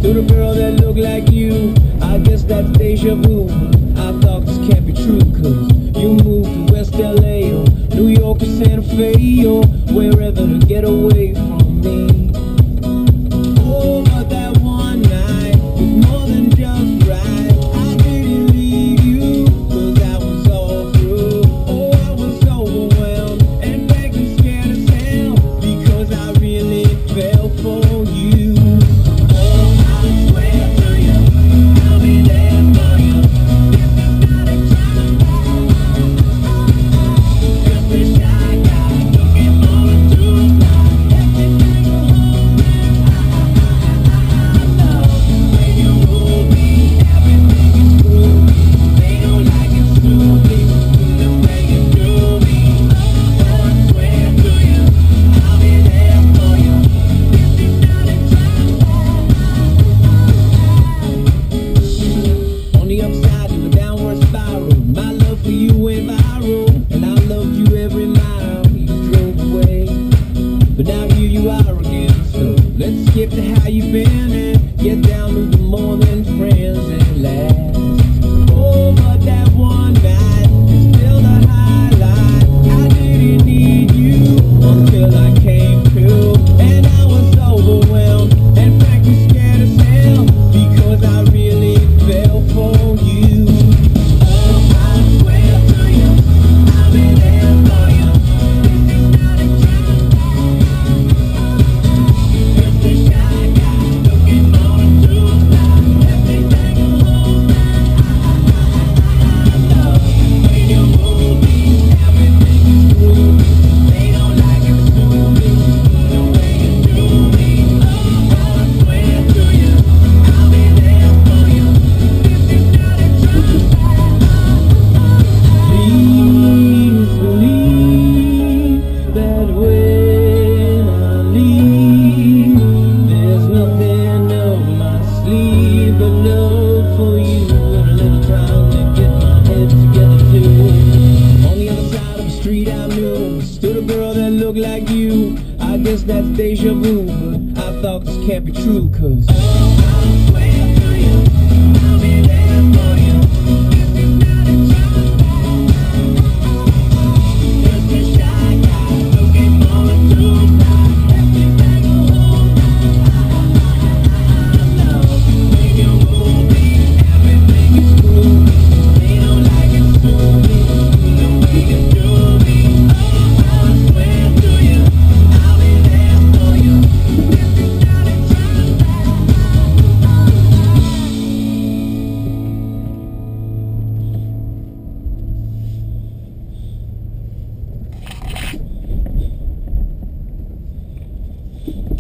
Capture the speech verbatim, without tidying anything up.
to the girl that looked like you. I guess that's deja vu. I thought this can't be true, cause you moved to West L A or New York or Santa Fe or wherever to get away from me. Oh, but that one night was more than just right. I didn't leave you, cause I was all through. Oh, I was overwhelmed and frankly scared as hell, because I really fell for you. Let's skip to how you been and get down to the more than friends at last. Oh, but that one night is still the highlight. I didn't need you until I came to, and I was overwhelmed and frankly scared as hell, because I really fell for you. Oh, I swear to you, I'll be there for you. This is not a like you. I guess that's deja vu, but I thought this can't be true, cause oh, I swear to you, I'll be there for you. This is not a job. Just a shy guy looking for a two-night. Everything will hold I know when you move me, everything is groovy. They don't like it soon, the way you do me. Oh, I swear to you, I'll be there for you. This is not a job.